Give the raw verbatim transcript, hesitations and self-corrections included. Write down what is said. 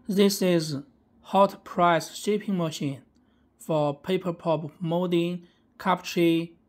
This is hot press shaping machine for paper pulp molding, capture,